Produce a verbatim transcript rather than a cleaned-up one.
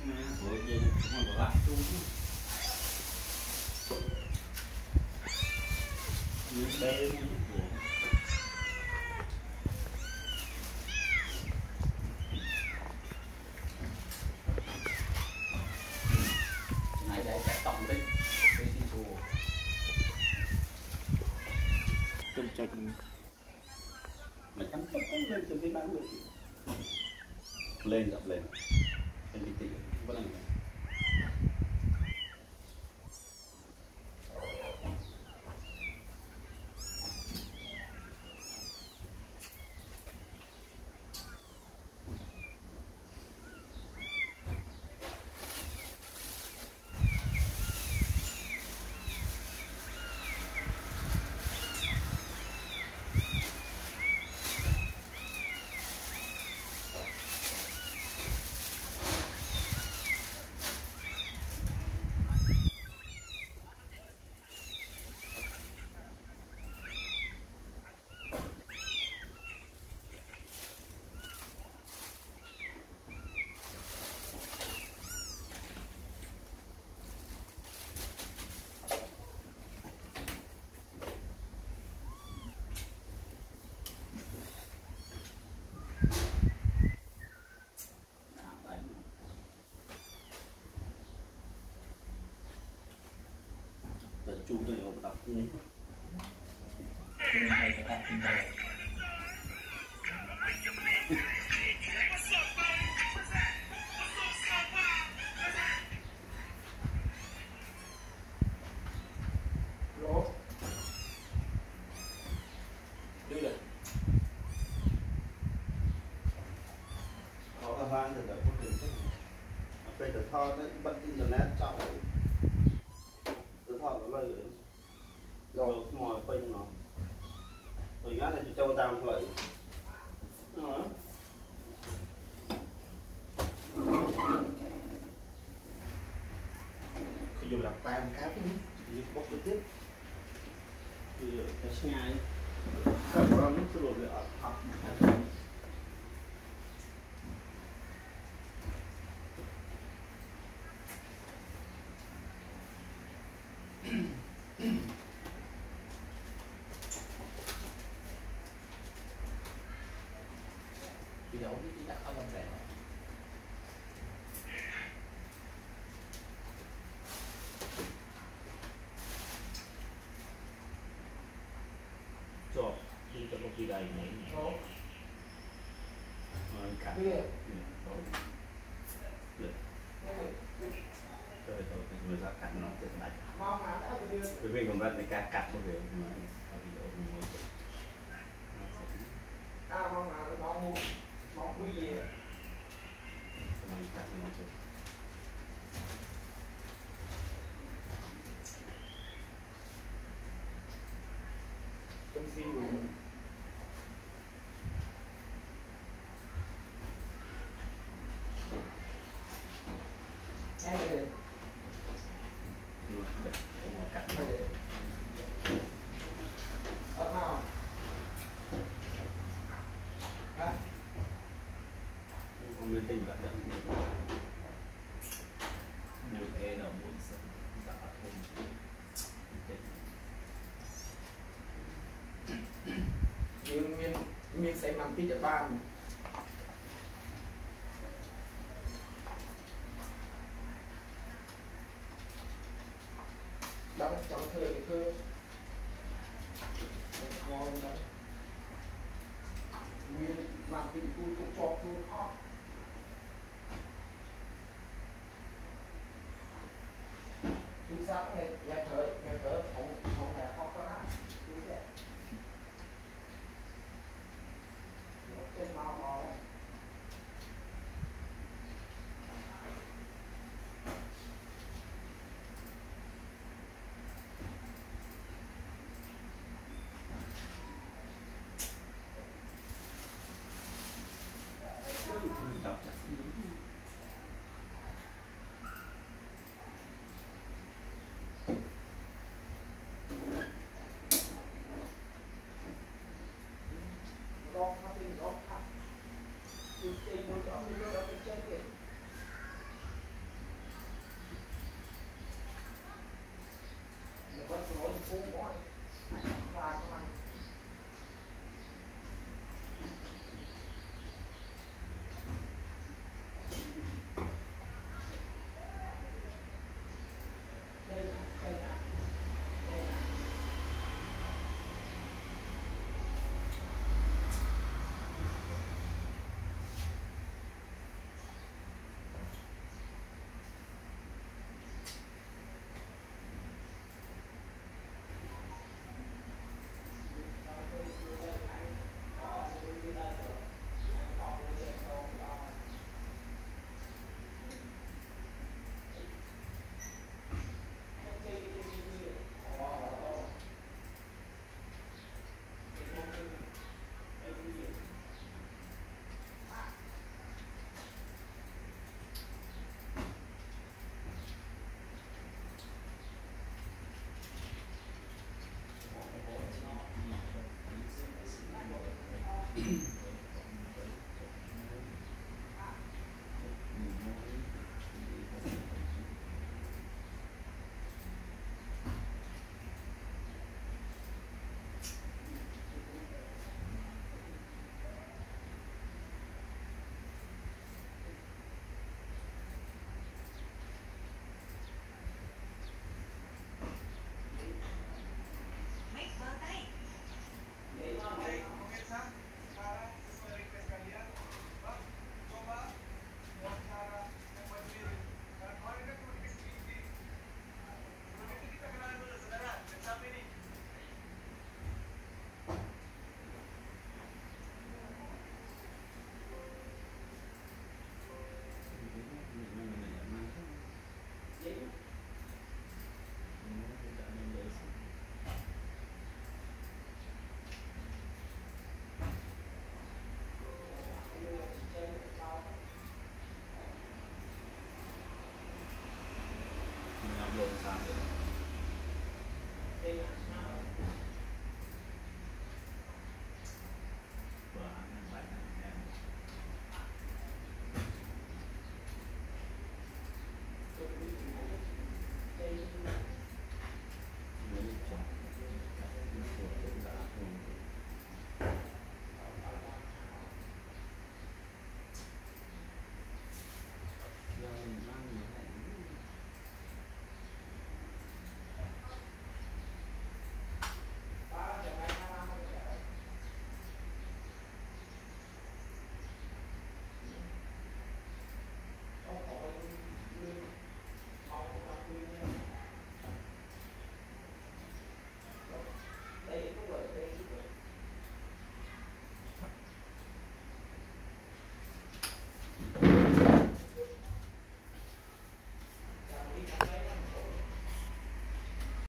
Buổi gì không có lắc chung những bé này đây sẽ tổng đấy cái gì chùa chân chân mà chấm chấm lên từ cái bán được lên dập lên lên đi tỉ vẫn là chủ đề của tập này họ là van từ đời quốc tế bây giờ thọ nó bật internet trong từ thọ nó lời rồi mồi pin nó rồi gắn này cho tao lại khi dùng đặt tay một cái thì bóc trực tiếp thì cái ngay các con nó sẽ được ở học thì đấu thì đã không làm rẻ cho đi cho công ty đầy này số cả rồi người ta cắt nó từ này bởi vì còn vẫn là cắt một điều mà à mong là mong mong quý gì công ty người tình bạn đã nhiều thế là muốn sẽ đã không nhưng miền miền sẽ làm tí cho ban đó trong thời cái thơ ngon đó miền làm tí tôi cũng cho tôi khó sáng này nhà thờ